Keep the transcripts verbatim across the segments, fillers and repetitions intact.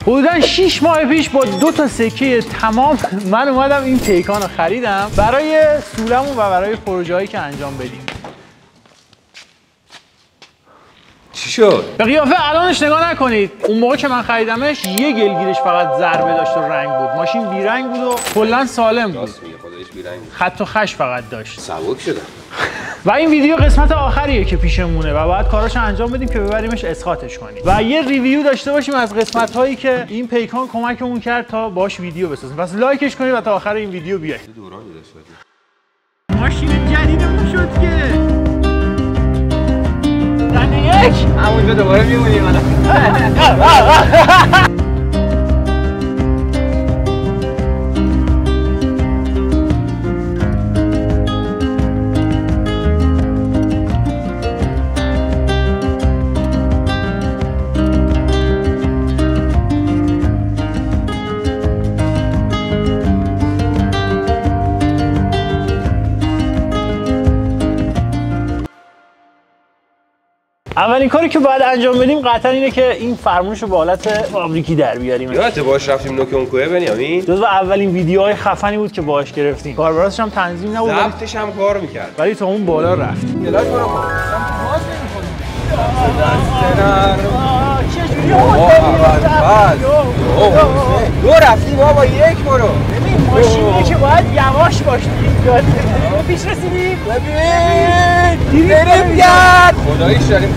حدوداً شش ماه پیش با دو تا سکه تمام من اومدم این پیکان رو خریدم برای سولمون و برای پروژه هایی که انجام بدیم. چی شد؟ به قیافه الانش نگاه نکنید. اون موقع که من خریدمش یه گلگیرش فقط ضربه داشت و رنگ بود. ماشین بی رنگ بود و کلاً سالم بود. راست میگه، خداییش بی رنگ بود. خط و خش فقط داشت. سبک شدم. و این ویدیو قسمت آخریه که پیشمونه و باید کاراشو انجام بدیم که ببریمش اسقاطش کنیم و یه ریویو داشته باشیم از قسمت هایی که این پیکان کمکمون کرد تا باش ویدیو بسازیم. پس لایکش کنید و تا آخر این ویدیو بیاید. دورانی داشت. ماشین جدیدمون شد که زن یک همونجا دوباره میمونیم الان. اولین کاری که باید انجام بدیم قطعا اینه که این فرمونش رو به حالت فابریکی در بیاریم. یادت باش رفتیم نوک اون کوه بنیامین؟ جزو اولین ویدیوهای خفنی بود که باهاش گرفتیم. کاربراتش هم تنظیم نبود. ضبطش هم کار میکرد. ولی تا اون بالا رفت. گلاش برو باز نمی‌کنی. چجوری دو رفتی بابا یک برو. ببین ماشینیه که باید یواش باشی. پیش رسیدیم. ببین بریم گرد. خداییش داریم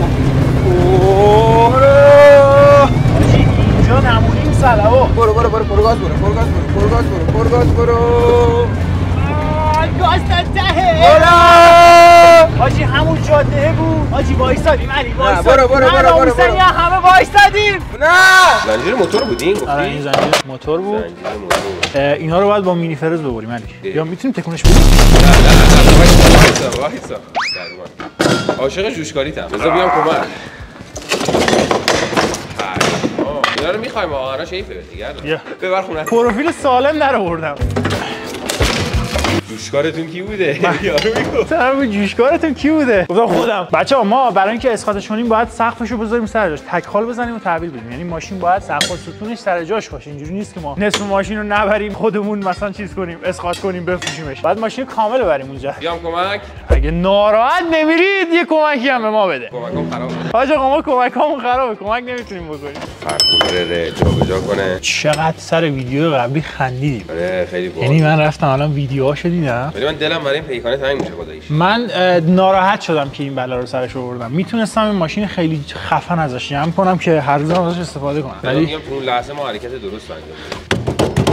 اینجا نمونیم سلام. برو برو برو برو گاز برو برو گاز برو برو گاز برو برو گاز برو. گاز تا ته. حاجی همون جاده بود. حاجی وایسادیم علی وایسادیم. برو برو برو برو برو. همه وایسادیم. نه. زنجیر موتور بودین گفتی؟ آره این زنجیر موتور بود. زنجیر موتور. اینا رو باید با مینی فرز ببریم علی. یا میتونیم تکونش بدیم؟ نه نه نه وایسا وایسا. عاشق جوشکاریتم. بذار بیام کمک. اینا رو می‌خوایم واقعا شیفه دیگه. ببر خونه. پروفیل سالم در آوردم. جوشکارتون کی بوده؟ یارو میگفت. طرف جوشکارتون کی بوده؟ گفتم خودم. بچه‌ها ما برای اینکه اسقاطش کنیم باید سقفشو بذاریم سر جاش. تک خال بزنیم و تحویل بدیم. یعنی ماشین باید سقف و ستونش سر جاش باشه. اینجوری نیست که ما نصف ماشین رو نبریم خودمون مثلا چیز کنیم، اسقاط کنیم، بفروشیمش. بعد ماشین کامل ببریم اونجا. بیام کمک. اگه ناراحت نمیرید یه کمکی هم به ما بده. کمکام خرابه. حاج آقا ما کمکامون خرابه. کمک نمیتونیم بکنیم. فرمون جابجا کنه. چقدر سر ویدیو قبلی خندیدیم. آره خیلی باحال. یعنی من رفتم الان ویدیوهاشو دیدم. ولی من دلم برای این پیکانه تنگ میشه خداییش. من ناراحت شدم که این بلا رو سرش آوردم. میتونستم این ماشین خیلی خفن ازش جمع کنم که هر روز ازش استفاده کنم. ولی میگم تو اون لحظه ما حرکت درست انجام بدیم.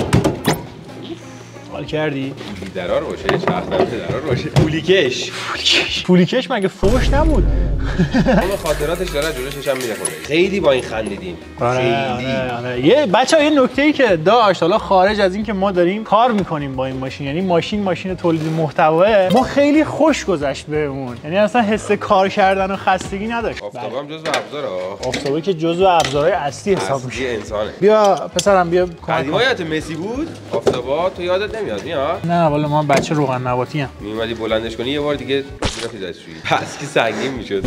حال کردی؟ درار باشه، چرخ نمیشه درار باشه. پولیکش. پولیکش. پولیکش مگه فوش نبود؟ همه خاطراتش داره جلوش هم میره خداییش. خیلی با این خندیدیم. خیلی. آره آره. یه بچه‌ها یه نکته‌ای که داشت حالا خارج از این که ما داریم کار می‌کنیم با این ماشین، یعنی ماشین ماشین تولید محتواه، ما خیلی خوش گذشت بهمون. یعنی اصلا حس کار کردن و خستگی نداشت. آفتابه هم جزو ابزاره. آفتابه که جزو ابزارهای اصلی حساب میشه. انسانه. بیا پسرم بیا. قدیما یادت مسی بود؟ آفتابه تو یادت نمیاد میاد؟ نه والا من بچه روغن نباتی ام. میومدی بلندش کنی یه بار دیگه رفتی دستشویی. پس که سنگین میشد.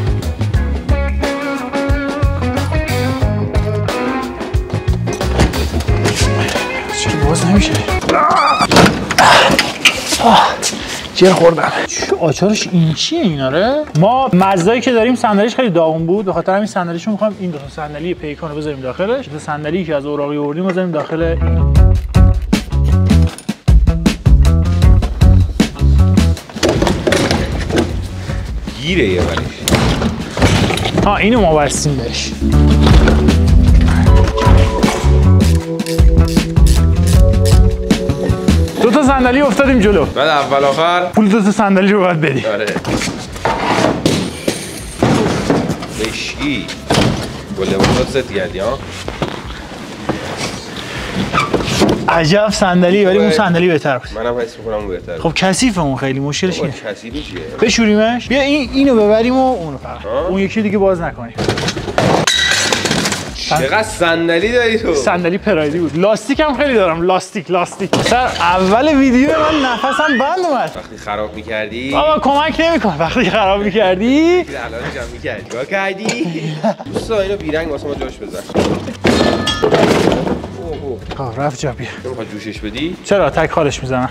چی باز نمیشه. جر خوردم. چه آچارش این چیه این آره؟ ما مزدایی که داریم صندلیش خیلی داغون بود، به خاطر همین صندلیشو می‌خوایم این دو تا صندلی پیکان رو بذاریم داخلش. دو صندلی که از اوراقی آوردیم بذاریم داخل. گیره یه ولیش. ها اینو ما بستیم بهش. دو تا صندلی افتادیم جلو. بعد اول آخر پول دو تا صندلی رو باید بدی. آره. بشی. با لباسات ست کردی ها؟ عجب صندلی ولی اون صندلی بهتر بود. منم حس می‌کنم اون بهتره. خب کثیفه اون خیلی مشکلش اینه. کثیفه چیه؟ بشوریمش. بیا این اینو ببریم و اونو فقط. اون یکی دیگه باز نکنیم. چقدر صندلی داری تو؟ صندلی پرایدی بود. لاستیک هم خیلی دارم. لاستیک لاستیک. سر اول ویدیو من نفسم بند اومد. وقتی خراب می‌کردی؟ بابا کمک نمی‌کنه. وقتی خراب می‌کردی؟ الان جمع می‌کردی. چیکار کردی؟ دوستا اینو بیرنگ واسه ما جاش بذار. خب رفت جا بیا. نمیخواد جوشش بدی؟ چرا تک خالش میزنم.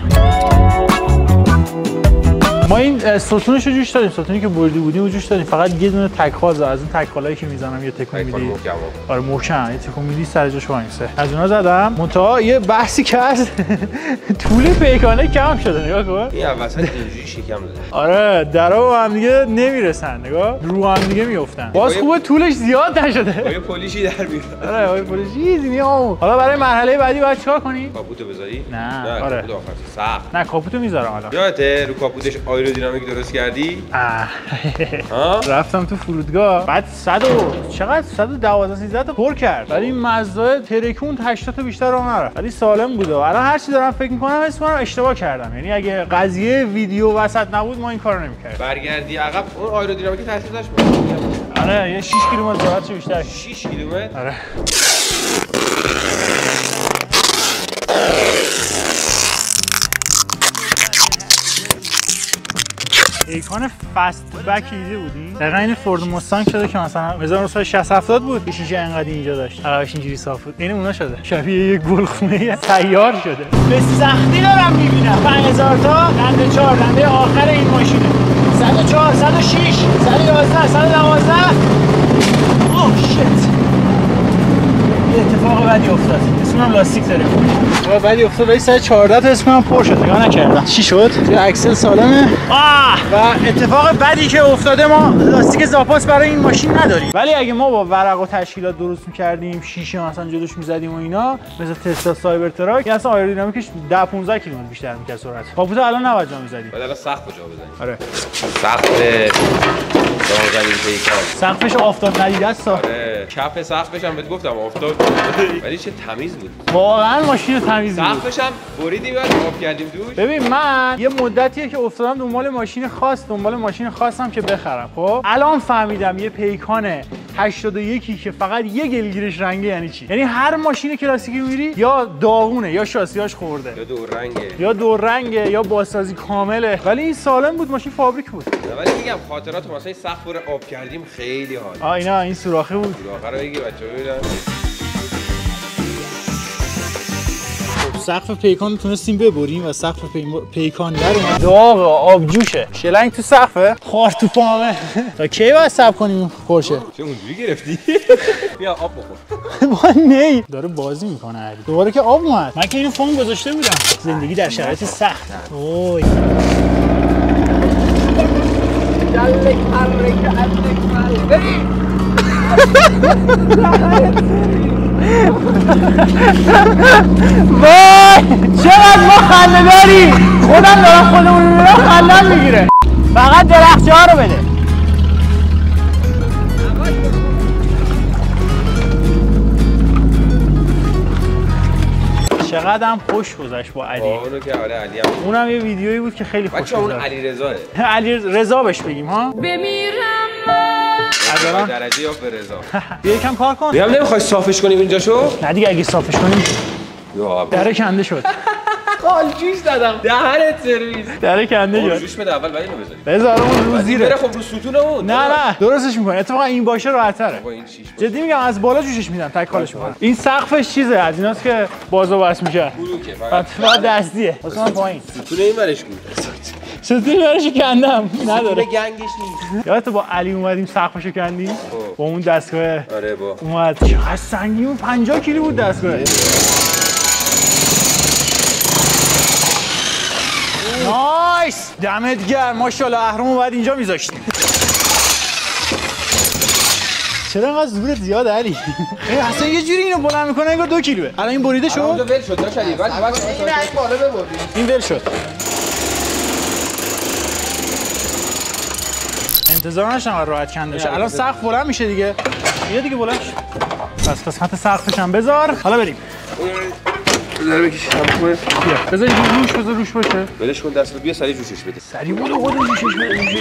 ما این ستونش رو جوش دادیم، ستونی که بردی بودیم رو جوش دادیم، فقط یه دونه تک خال از این تک خالایی که میزنم یه تکون میدی. آره محکم یه تکون میدی سر جاش وایسه. از اونها زدم. منتها یه بحثی که از طول پیکانه کم شده، نگاه کن. این وسط اینجوری شکم داده. آره درا با هم دیگه نمیرسن، نگاه رو هم دیگه میافتن. باز خوبه طولش زیاد نشده. با یه پلیشی در میاد. آره با پلیش چیزی میام. حالا برای مرحله بعدی باید چیکار کنی؟ کاپوتو بذاری؟ نه آره. کاپوت آخر سخت. نه کاپوتو میذارم حالا. یادته رو کاپوتش آیرودینامیک درست کردی؟ ها؟ رفتم تو فرودگاه بعد صد و چقدر صد و دوازده سیزده تا پر کرد. ولی این مزدا ترکون هشتاد تا بیشتر راه نرفت. ولی سالم بوده. الان هر چی دارم فکر می‌کنم اسم من اشتباه کردم. یعنی اگه قضیه ویدیو وسط نبود ما این کارو نمی‌کردیم. برگردی عقب اون آیرودینامیک تاثیر داشت بود. آره یه شش کیلومتر سرعت بیشتر. شش کیلومتر؟ آره. پیکان فست بک ایده بودی؟ دقیقا این فورد مستانگ شده که مثلا هزار و نهصد و شصت هفتاد بود، شیشه انقدر اینجا داشت، عقبش اینجوری صاف بود. این اونا شده، شبیه یک گلخونه سیار شده. به سختی دارم میبینم پنج هزار تا دنده چهار، دنده آخر این ماشینه. صد و چهار، صد و شش، صد و یازده، صد و دوازده. اوه شیت. یه اتفاق بدی افتاد. اسمم لاستیک داره. اتفاق بدی افتاد ولی صد و چهارده تا اسمم پر شد. نگاه نکردم. چی شد؟ یه اکسل سالمه. آه! و اتفاق بدی که افتاده ما لاستیک زاپاس برای این ماشین نداریم. ولی اگه ما با ورق و تشکیلات درست می‌کردیم، شیشه مثلا جلوش می‌زدیم و اینا، مثل تسلا سایبر تراک، اصلا آیرودینامیکش ده پانزده کیلومتر بیشتر می‌کرد سرعت. کاپوت الان نباید جا می‌زدیم. بعد الان سقف جا بزنیم. آره. سقف داغ‌زنی پیکان. سقفش آفتاب ندیده است. آره. کف سقفش هم بهت گفتم آفتاب. ولی چه تمیز بود. واقعا ماشین تمیز بود. سقفش هم بریدیم بعد آب کردیم دوش. ببین من یه مدتیه که افتادم دنبال ماشین خاص، دنبال ماشین خاصم که بخرم. خب الان فهمیدم یه پیکان هشتاد و یک که فقط یه گلگیرش رنگه یعنی چی. یعنی هر ماشین کلاسیکی میری یا داغونه یا شاسیاش خورده یا دو رنگه یا دو رنگه یا بازسازی کامله. ولی این سالم بود، ماشین فابریک بود. ولی میگم خاطرات مثلا سقف رو آب کردیم خیلی حال. آ اینا این سوراخه بود. سوراخه رو بگی بچه‌ها ببینن. سقف پیکان رو تونستیم ببریم و سقف پی... پیکان در اومد داغ آبجوشه. شلنگ تو سقفه، خار تو پامه. تا کی باید صبر کنیم پرشه؟ چه اونجوری گرفتی؟ بیا آب بخور. با نی داره بازی میکنه علی. دوباره که آب اومد. من که اینو فون گذاشته بودم. زندگی در شرایط سخت. اوه دلک حرک علک مال. وای چقدر ما خنده داری. خودم دارم خودمون رو خنده میگیره. فقط درخچه ها رو بده. چقدر هم خوش گذشت با علی. اونو که آره علی هم. اونم یه ویدیویی بود که خیلی خوش گذشت. بچه‌ها اون علی رضاه. علی رضا بهش بگیم ها. بمیرم از درجه یا به رضا. بیا یکم کار کن. میام نمیخوای صافش کنیم اینجاشو؟ نه دیگه اگه صافش کنیم یا دره کنده شد. قال جوش دادم. دهنت سرویس. دره کنده شد. جوش بده اول بعد اینو بذاری. بذار اون رو زیره. بره خب رو ستونمون. نه نه درستش میکنه. اتفاقا این باشه راحت‌تره. با این شیش. جدی میگم از بالا جوشش میدم تک کالش میکنم. این سقفش چیزه از ایناست که بازو بس میشه. بلوکه فقط دستیه. واسه من پایین. ستون این ورش بود. ستون ورش کندم. نداره. گنگش نیست. یادت با علی اومدیم سقفشو کندیم؟ با اون دستگاه. آره با. اومد. چقدر سنگین بود. پنجاه کیلو بود دستگاه. نایس دمت گرم ماشاءالله. اهرامو بعد اینجا میذاشتیم. چرا انقدر زورت زیاد علی؟ اصلا یه جوری اینو بلند میکنه انگار دو کیلوه. الان این بریده شد. اونجا ول شد داشت علی. بعد بعد این عکس بالا ببردیم. این ول شد. انتظار نداشتم راحت کنده بشه. الان سقف بلند میشه دیگه. یه دیگه بلند شد. بس قسمت سقفش هم بذار. حالا بریم. بذار بکشم خوبه. بیا. بذار روش بذار روش باشه. ولش کن دستو بیا سریع جوشش بده. سریع بود خود جوشش بده.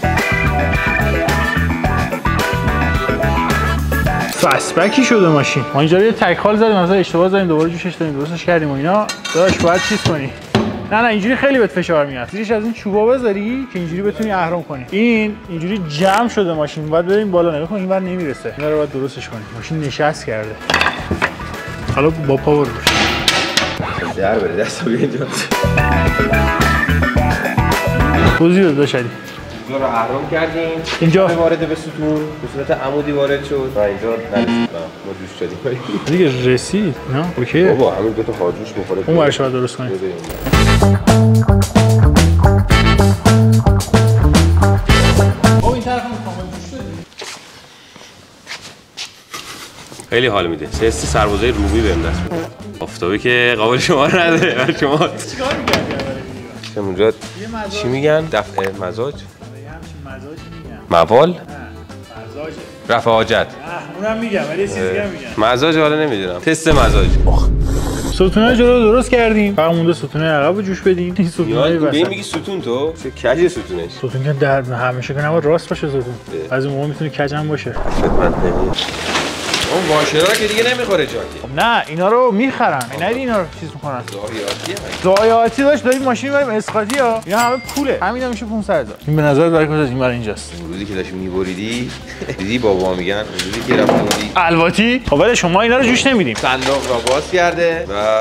فستبکی شده ماشین. ما اینجا یه تک خال زدیم مثلا اشتباه زدیم دوباره جوشش دادیم درستش کردیم و اینا. داش باید چیز کنی. نه نه اینجوری خیلی بهت فشار میاد. زیرش از این چوبا بذاری که اینجوری بتونی اهرم کنی. این اینجوری جمع شده ماشین. باید بریم بالا نگاه کن اینور نمیرسه. اینا رو باید درستش کنی. ماشین نشست کرده. حالا با پاور روش. در بره دستا بیا اینجا. توضیح بده شدی. اینجا رو اهرم کردیم. اینجا وارد به ستون به صورت عمودی وارد شد و اینجا نرسید. ما جوش شدیم. دیگه رسید. نه اوکی. بابا همین دو تا خارجوش بخوره. اون ورش رو درست کنیم. او این طرف هم کامل جوش شد. خیلی حال میده. سه سه سربازای رومی بهم دست میده. آفتابی که قابل شما نداره. برای شما. چیکار می‌کردی اول اونجا چی میگن؟ دفع مزاج؟ مزاج میگن. موال؟ مزاج. رفع حاجت. اونم میگم ولی یه چیز دیگه میگم. مزاج حالا نمیدونم. تست مزاج. ستونای جلو درست کردیم. فقط مونده ستون عقب رو جوش بدیم. این ستونای وسط. به میگی ستون تو؟ چه کج ستونش؟ ستون که در همیشه که نباید راست باشه ستون. از اون موقع میتونه کج هم باشه. اون واشرا که دیگه نمیخوره جاکی. نه اینا رو میخرن. اینا اینا رو چیز میکنن. ضایعاتیه. ضایعاتی داشت داریم ماشین میبریم اسقاطی ها. اینا همه پوله. همینا میشه پانصد هزار. این به نظر برای کجاست؟ این برای اینجاست. روزی که داشتی میبریدی دیدی بابا میگن روزی که رفته بودی الواتی. خب ولی شما اینا رو جوش نمیدیم. صندوق را باز کرده و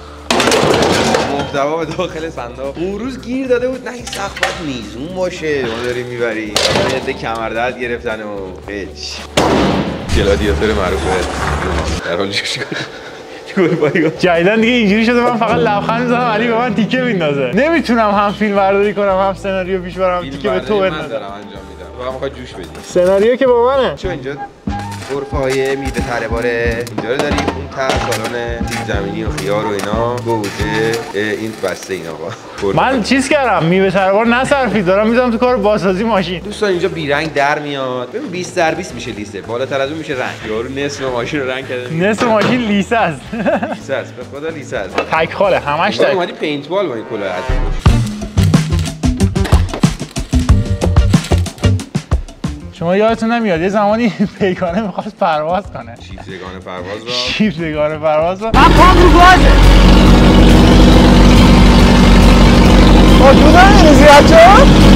محتوا به داخل صندوق اون روز گیر داده بود. نه این سقف باید میزون باشه. ما داریم میبریم. یه کمردرد گرفتن و هیچ. گلادیاتور معروفه در حال جوش کنه. جدیدن دیگه اینجوری شده من فقط لبخند میزنم علی به من تیکه میندازه. نمیتونم هم فیلم برداری کنم هم سناریو پیش برم تیکه به تو بندازم. من دارم انجام میدم. تو هم میخوای جوش بدی. سناریو که با منه. چه اینجا غرفه‌های میوه تره باره اینجا رو داری. اون ته سالن سیب زمینی و خیار و اینا گوجه این بسته اینا با من چیز کردم میوه تره بار نصرفی دارم میذارم تو کار بازسازی ماشین. دوستان اینجا بیرنگ در میاد. ببین بیست در بیست میشه لیسه. بالاتر از اون میشه رنگ. یارو نصف ماشین رو رنگ کرده. نصف ماشین لیسه است. لیسه است. به خدا لیسه است. تک خاله همش تک. اومدی پینت بال با این کلاه عظیم. شما یادتون نمیاد یه زمانی پیکانه میخواست پرواز کنه. شیفت یگانه پرواز را. شیفت یگانه پرواز را. من پام رو گازه. آجونا میریزی بچه؟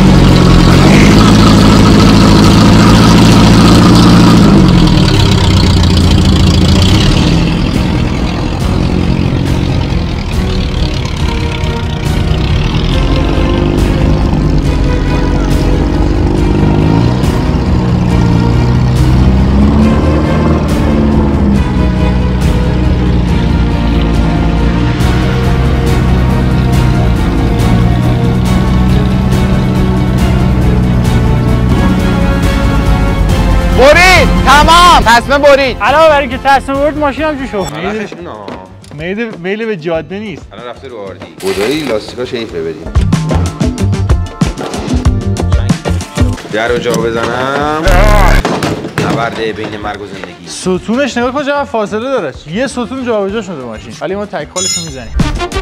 تمام تصمیم برید. علاوه بر اینکه تصمیم برید ماشین هم جوش شد. میل میل به جاده نیست. الان رفته رو آردی. خدایی لاستیکاش حیفه بدیم. در رو جا بزنم. نبرد بین مرگ و زندگی. ستونش نگاه کن چقدر فاصله داره. یه ستون جابجا شده ماشین. ولی ما تک خالش رو میزنیم.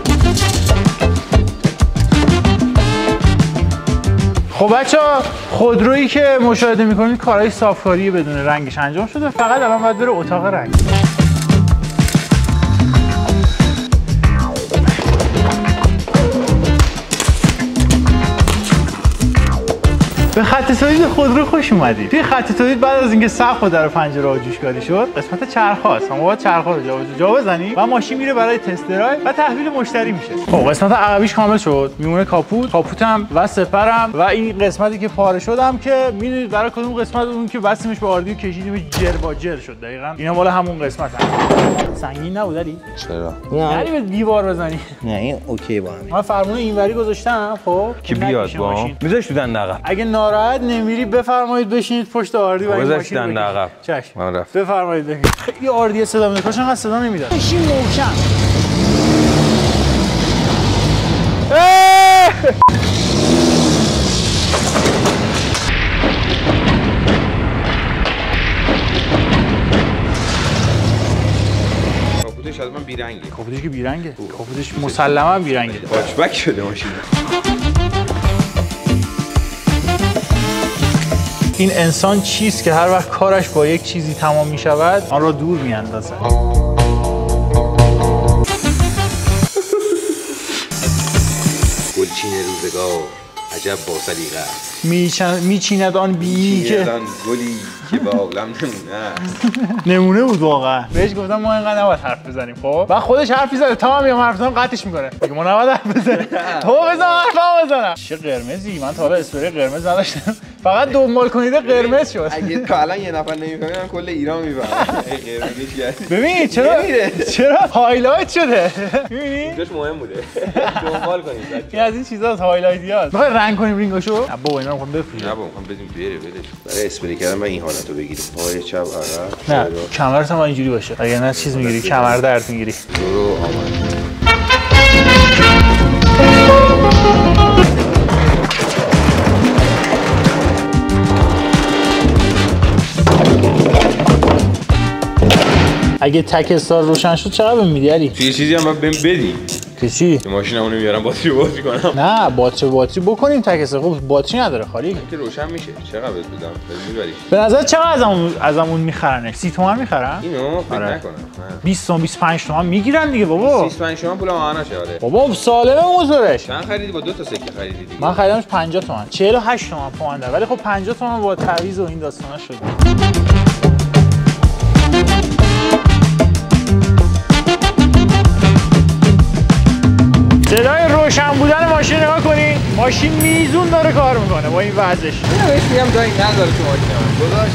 خب بچه‌ها خودرویی که مشاهده می‌کنید کارهای صافکاری بدون رنگش انجام شده. فقط الان باید بره اتاق رنگ. به خط تولید خودرو خوش اومدید. توی خط تولید بعد از اینکه سقف و در پنجره جوشکاری شد، قسمت چرخ‌هاست. ما باید چرخ‌ها رو جابجا جا بزنیم و ماشین میره برای تست درایو و تحویل مشتری میشه. خب قسمت عقبیش کامل شد. میمونه کاپوت، کاپوتم و سپرم و این قسمتی که پاره شدم که میدونید برای کدوم قسمت اون که بستیمش به آردی و کشیدیم جر با جر شد. دقیقاً اینا مال همون قسمت هم. سنگین نبود علی؟ چرا؟ یعنی به دیوار بزنی. نه این اوکی با هم. من فرمون اینوری گذاشتم. خب که بیاد با میذاش تو دنده عقب. اگه ناراحت نمیری بفرمایید بشینید پشت آردی و این ماشین دنده عقب. چشم. من رفت. بفرمایید ببینید. خیلی آردی صدا میده. کاش انقدر صدا نمیداد. ماشین محکم. کاپوتش از من بیرنگه. کاپوتش که بیرنگه. کاپوتش مسلما بیرنگه. هاچبک شده ماشین. این انسان چیست که هر وقت کارش با یک چیزی تمام می شود آن را دور می اندازد. گلچین روزگار از عجب با سلیقه است. میچن میچیند آن بی که آن گلی که با عالم نمونه نمونه بود واقعا. بهش گفتم ما اینقدر نباید حرف بزنیم خب بعد خودش حرف میزنه تا من میام حرف بزنم قطعش میکنه میگه ما نباید حرف بزنیم تو بزن حرفمو بزنم. چه قرمزی من تا حالا اسپری قرمز نداشتم فقط دنبال کنید قرمز شد. اگه تا الان یه نفر نمیفهمه من کل ایران میفهمم قرمزش گردی. ببین چرا چرا هایلایت شده میبینی جاش مهم بوده دنبال کنید. این از این چیزا هایلایتیاست. میخوای رنگ کنیم رینگاشو؟ نه بابا اینا رو میخوام بفروشم. نه بابا میخوام بدیم بره ولش. برای اسپری کردن من این حالتو بگیریم. پای چپ عقب. نه کمرت هم اینجوری باشه. اگه نه چیز میگیری کمر درد میگیری. برو آمد. اگه تک استار روشن شد چقدر بهم میدی علی؟ چه چیزی هم باید بهم بدی. که چی؟ که ماشینمو نمیارم باتری بازی کنم. نه باتری باتری بکنیم تک استار. خب باتری نداره خالی. که روشن میشه. چقدر بهت بدم؟ میبریش. به نظر چقدر ازمون ازمون میخرنه؟ سی تومن میخرن؟ اینو فکر آره. نکنم. بیست تومن بیست و پنج تومن میگیرن دیگه بابا. بیست و پنج تومن پول آهنشه آره. بابا سالمه موتورش. چند خریدی با دو تا سکه خریدی دیگه؟ من خریدمش پنجاه تومن. چهل و هشت تومن پونده. ولی خب پنجاه تومن با تعویض و این داستانا شد. صدای روشن بودن ماشین نگاه کنی ماشین میزون داره کار میکنه با این وضعش. اینو بهش میگم جایی نداره تو ماشین من گذاشت.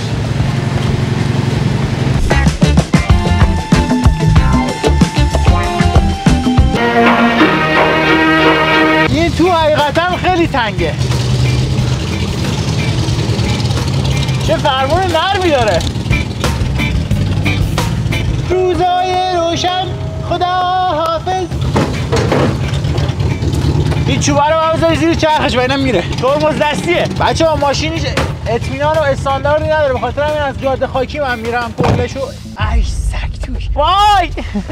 این تو حقیقتا خیلی تنگه. چه فرمون نرمی داره. روزای روشن خدا حافظ. این چوبه رو بذاری زیر چرخش و اینم میره. ترمز دستیه. بچه‌ها ماشینش اطمینان و استانداردی نداره. به خاطر همین از جاده خاکی من میرم کلشو ای سگ توش. وای!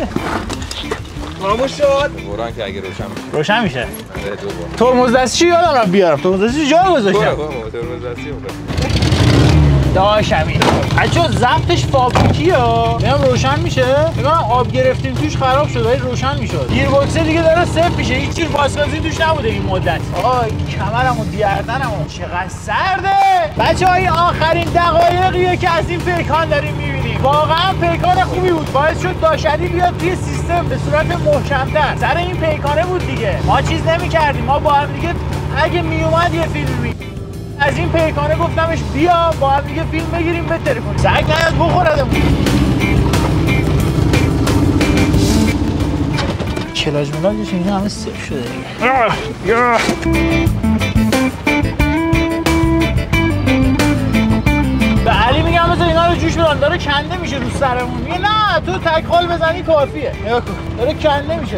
خاموش شد. قرآن که اگه روشن میشه. روشن میشه. آره دو بار. ترمز دستی یادم رفت بیارم. ترمز دستی جا گذاشتم. بابا ترمز دستی بود. داشتم این. بچه‌ها ضبطش فابریکیه. اینم روشن میشه. نگاه آب گرفتیم توش خراب شد ولی روشن میشد. گیر باکس دیگه داره صفر میشه. هیچ چیز واسکازی توش نبوده این مدت. آی کمرمو گردنمو چقدر سرده. بچه‌ها این آخرین دقایقیه که از این پیکان داریم میبینیم. واقعا پیکان خوبی بود. باعث شد داشتی بیاد توی سیستم به صورت محکم‌تر. سر این پیکانه بود دیگه. ما چیز نمی‌کردیم. ما با هم دیگه اگه میومد یه فیلمی از این پیکانه گفتمش بیا با هم دیگه فیلم بگیریم بهتره کنیم. سگ نیاد بخوردم. کلاج ملاجش اینا همه صفر شده دیگه. به علی میگم بذار اینا رو جوش بدم داره کنده میشه رو سرمون. میگه نه تو تک خال بزنی کافیه. نگاه کن داره کنده میشه.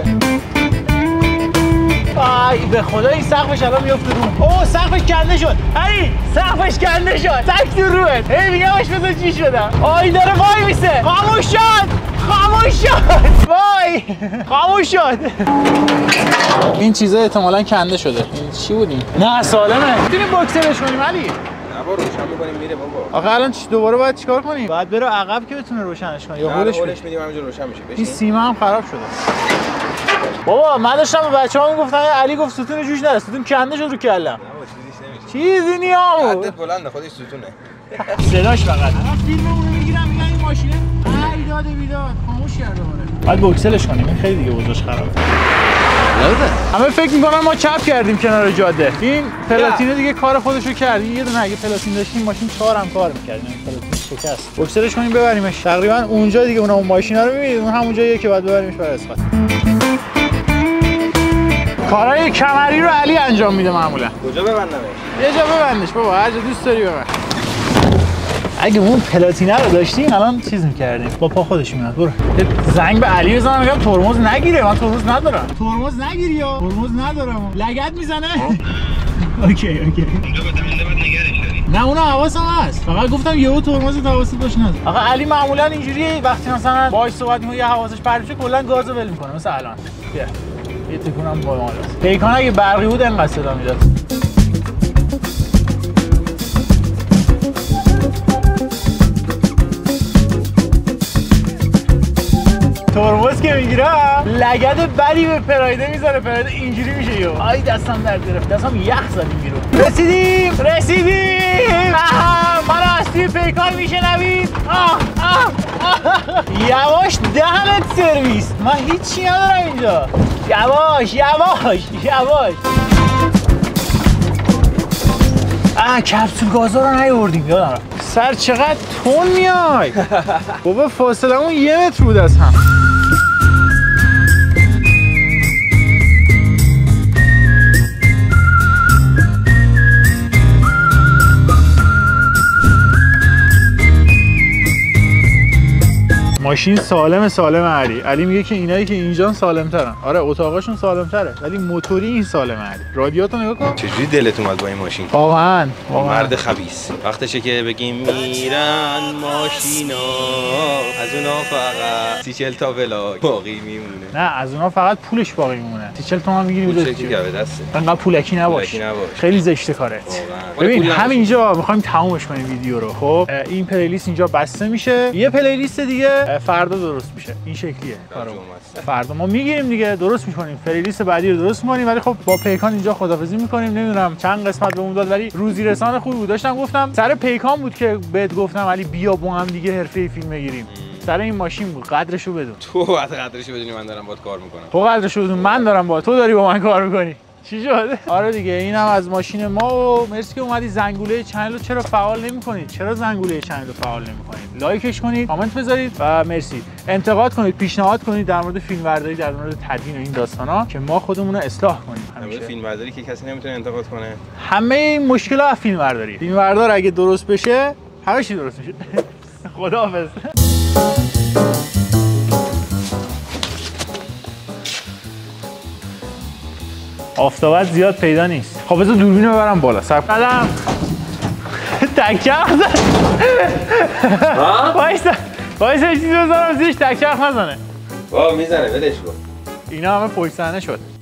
آی به خدا این سقفش الان میفته رو. اوه سقفش کنده شد. علی سقفش کنده شد. تک تو روت. هی میگمش بذار چی شدم. آی داره وای میسه. خاموش شد. خاموش شد. وای خاموش شد. این چیزا احتمالاً کنده شده. این چی بود این؟ نه سالمه. میتونیم باکسرش کنیم علی. نه با روشن می‌کنیم میره بابا. آخه الان دوباره باید چیکار کنیم؟ باید بره عقب که بتونه روشنش کنه یا هولش هولش میدیم همینجا روشن میشه. این سیما هم خراب شده. بابا من داشتم به بچه‌ها میگفتم علی گفت ستون جوش نره ستون کنده شد رو کلم. چیزی نیام. قدت بلنده خودش ستونه. صداش فقط. الان فیلممون رو میگیرم میگن این ماشینه ای داده بیداد خاموش کرده ماره. باید بوکسلش کنیم این خیلی دیگه وضعش خرابه. همه فکر میکنن ما چپ کردیم کنار جاده. این پلاتینه دیگه کار خودش رو کرد. یه دونه اگه پلاتین داشتیم ماشین چهار هم کار می‌کرد. این پلاتین شکست. بوکسلش کنیم ببریمش. تقریبا اونجا دیگه اونم اون ماشینا رو می‌بینید. اون همون جاییه که باید ببریمش برای اسقاط. کارهای کمری رو علی انجام میده معمولا. کجا ببندمش؟ یه جا ببندش بابا هر جا دوست داری ببند. اگه اون پلاتینه رو داشتیم الان چیز می‌کردیم. با پا خودش میاد. برو. زنگ به علی بزنم میگم ترمز نگیره. من ترمز ندارم. ترمز نگیری یا ترمز ندارم. لگد میزنه. اوکی اوکی. اونجا بده بعد نگرش داری. نه اون حواسم هست. فقط گفتم یهو ترمز حواست باشه نذار. آقا علی معمولا اینجوریه وقتی مثلا باهاش صحبت می‌کنه یه حواسش پرت میشه کلا گازو ول می‌کنه مثلا الان. بیا. یه تکونم با مالاست. پیکان اگه برقی بود انقدر صدا میداد. ترمز که میگیرم لگد بدی به پرایده میذاره، پرایده اینجوری میشه یو. آی دستم درد گرفت، دستم یخ زدیم بیرون. رسیدیم رسیدیم مرا از توی پیکان میشنوید. آه آه یواش دهنت سرویس، من هیچی ندارم اینجا. یواش یواش یواش. آه کپسول گازا رو نیاوردیم، یادم رفت. سر چقدر تون میای بابا، فاصله اون یه متر بود از هم. ماشین سالم سالم علی. علی میگه که اینایی که اینجان سالم ترن. آره اتاقاشون سالم تره ولی موتوری این سالم علی. رادیاتو نگاه کن. چجوری دلت اومد با این ماشین؟ واقعا مرد خبیث. وقتشه که بگیم میرن ماشینا، از اونا فقط سی چهل تا ولاگ باقی میمونه. نه از اونا فقط پولش باقی میمونه. سی چهل تومن میگیری بوده چی به دسته. انقدر پولکی نباش. پولکی نباش. خیلی زشته کارت. ببین همینجا میخوایم تمومش کنیم ویدیو رو. خب این پلیلیست اینجا بسته میشه. یه پلیلیست دیگه فردا درست میشه. این شکلیه کارو. فردا ما میگیریم دیگه درست میکنیم. پلیلیست بعدی رو درست میکنیم ولی خب با پیکان اینجا خدافظی میکنیم. نمیدونم چند قسمت بهمون داد ولی روزی رسان خوبی بود. داشتم گفتم سر پیکان بود که بهت گفتم علی بیا با هم دیگه حرفه فیلم بگیریم. سر این ماشین بود. قدرشو بدون. تو بعد قدرشو بدونی من دارم باهات کار میکنم. تو قدرشو بدون من دارم با تو داری با من کار میکنی. چی شده؟ آره دیگه اینم از ماشین ما و مرسی که اومدی. زنگوله چنل رو چرا فعال نمی‌کنید؟ چرا زنگوله چنل رو فعال نمی‌کنید؟ لایکش کنید، کامنت بذارید و مرسی. انتقاد کنید، پیشنهاد کنید در مورد فیلمبرداری، در مورد تدوین و این داستانا که ما خودمون رو اصلاح کنیم. همیشه فیلمبرداری که کسی نمیتونه انتقاد کنه. همه این مشکلات از فیلمبرداری. فیلمبردار اگه درست بشه، همه چی درست میشه. خداحافظ. آفتابت زیاد پیدا نیست. خب بذار دوربینو ببرم بالا. صبر قدم. تکچرخ زد. وایسا. وایسا چیزی بذارم زیرش تکچرخ نزنه. بابا میزنه ولش کن. اینا همه پشت صحنه شد.